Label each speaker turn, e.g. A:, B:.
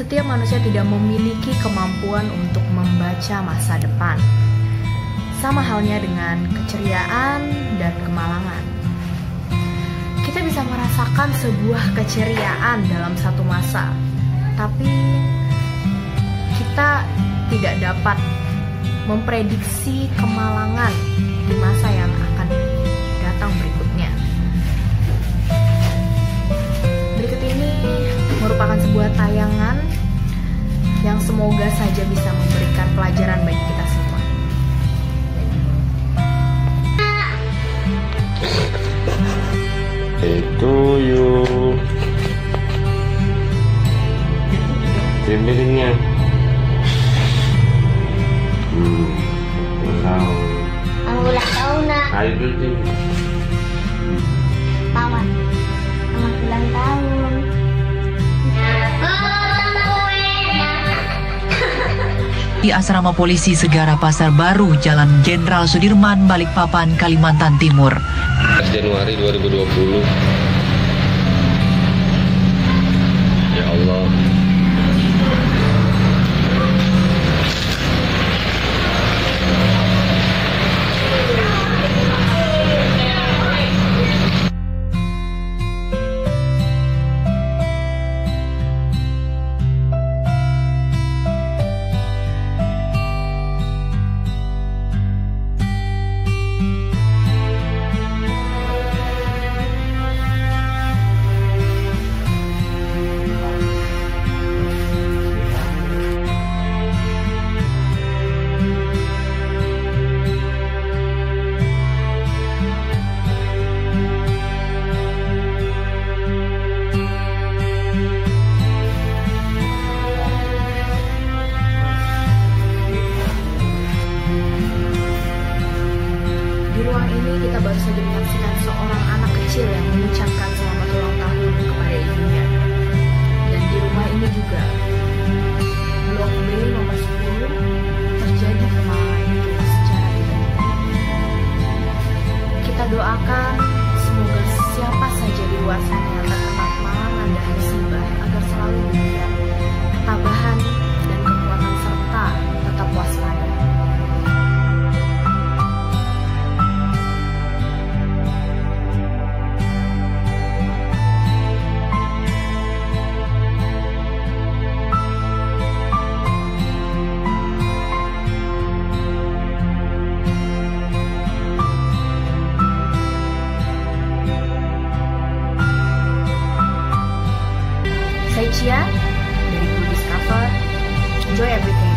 A: setiap manusia tidak memiliki kemampuan untuk membaca masa depan. Sama halnya dengan keceriaan dan kemalangan. Kita bisa merasakan sebuah keceriaan dalam satu masa, tapi kita tidak dapat memprediksi kemalangan di masa yang akan datang berikutnya. Berikut ini merupakan sebuah tayangan yang semoga saja bisa memberikan pelajaran bagi kita semua.
B: Itu yuk jembelinnya.
C: Ulang tahun nak.
B: Ayo dulu.
C: Pawan. Selamat ulang tahun.
D: Di asrama polisi Segara Pasar Baru, Jalan Jenderal Sudirman, Balikpapan, Kalimantan Timur.
B: 1 Januari 2020. Ya Allah.
A: Di ruang ini kita baru saja menyaksikan seorang anak kecil yang mengucapkan selamat ulang tahun kepada ibunya. Dan di rumah ini juga, Blok B nomor 10, terjadi kemalangan itu secara tiba-tiba. Kita doakan semoga siapa saja di luar sana yang terkena kemalangan dan musibah agar selalu diberikan ketabahan dan kekuatan serta tetap waspada. Saya Cia dari Blue Discover. Enjoy everything.